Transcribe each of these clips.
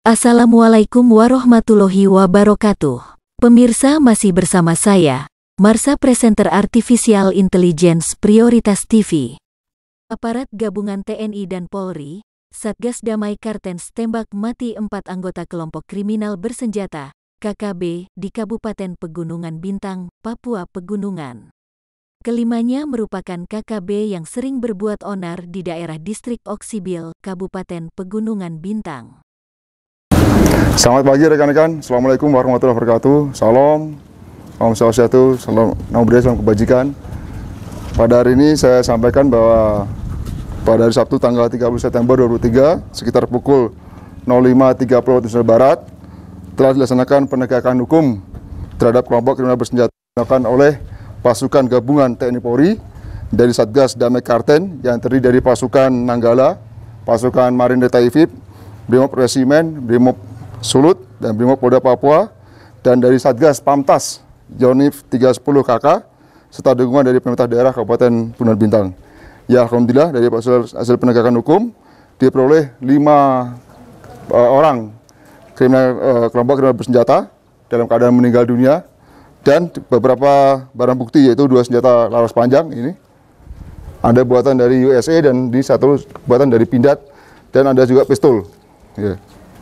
Assalamualaikum warahmatullahi wabarakatuh. Pemirsa, masih bersama saya, Marsha, presenter Artificial Intelligence Prioritas TV. Aparat gabungan TNI dan Polri, Satgas Damai Kartens tembak mati 4 anggota kelompok kriminal bersenjata, KKB, di Kabupaten Pegunungan Bintang, Papua Pegunungan. Kelimanya merupakan KKB yang sering berbuat onar di daerah Distrik Oksibil, Kabupaten Pegunungan Bintang. Selamat pagi rekan-rekan, Assalamualaikum warahmatullahi wabarakatuh. Salam swastiastu, salam nama budaya, salam kebajikan. Pada hari ini saya sampaikan bahwa pada hari Sabtu tanggal 30 September 2023 sekitar pukul 05.30 waktu Indonesia Barat telah dilaksanakan penegakan hukum terhadap kelompok kriminal bersenjata dilakukan oleh pasukan gabungan TNI Polri dari Satgas Damai Kartens yang terdiri dari pasukan Nanggala, pasukan Marinir Taifib, Brimob Resimen, Brimob Sulut, dan Brimob Polda Papua, dan dari Satgas Pamtas Yonif 310 KK, serta dukungan dari pemerintah daerah Kabupaten Pegunungan Bintang. Ya, alhamdulillah dari hasil penegakan hukum diperoleh 5 orang kelompok kriminal bersenjata dalam keadaan meninggal dunia, dan beberapa barang bukti yaitu 2 senjata laras panjang ini, ada buatan dari USA dan di satu buatan dari Pindad, dan ada juga pistol. Ya.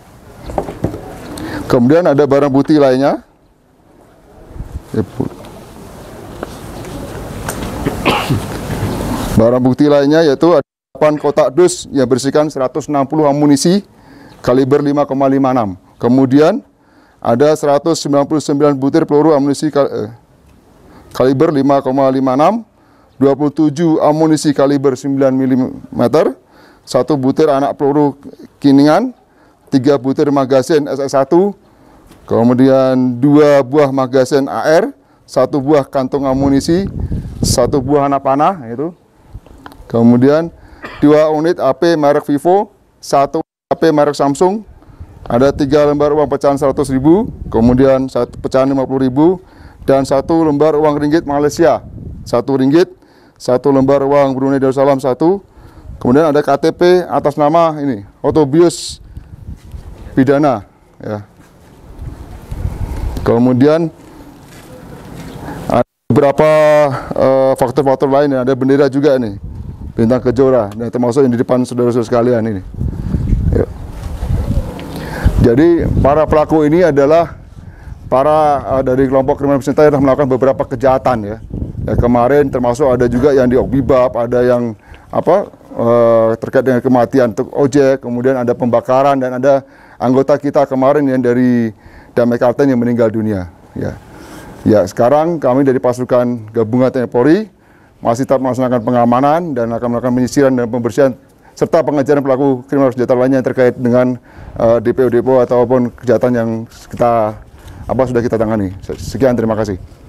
Kemudian ada barang bukti lainnya. Barang bukti lainnya yaitu ada 8 kotak dus yang berisikan 160 amunisi kaliber 5,56. Kemudian ada 199 butir peluru amunisi kaliber 5,56, 27 amunisi kaliber 9 mm, 1 butir anak peluru kiningan, 3 butir magasin SS1, kemudian 2 buah magasin AR, 1 buah kantung amunisi, 1 buah anak panah, itu. Kemudian 2 unit AP merek Vivo, 1 AP merek Samsung, ada 3 lembar uang pecahan 100.000, kemudian 1 pecahan 50.000, dan 1 lembar uang ringgit Malaysia, 1 ringgit, 1 lembar uang Brunei Darussalam 1, kemudian ada KTP atas nama ini, Autobius pidana, ya. Kemudian ada beberapa faktor-faktor lain, ada bendera juga nih, bintang kejora, dan termasuk yang di depan saudara-saudara sekalian ini. Ya. Jadi para pelaku ini adalah dari kelompok kriminal bersenjata yang melakukan beberapa kejahatan, ya. Ya, kemarin termasuk ada juga yang di Okbibab, ada yang terkait dengan kematian ojek, kemudian ada pembakaran, dan ada anggota kita kemarin yang dari Damai Kartens yang meninggal dunia. Ya, sekarang kami dari pasukan gabungan TNI Polri masih tetap melaksanakan pengamanan dan akan melakukan penyisiran dan pembersihan serta pengejaran pelaku kriminal bersenjata lainnya yang terkait dengan DPO ataupun kejahatan yang sudah kita tangani. Sekian, terima kasih.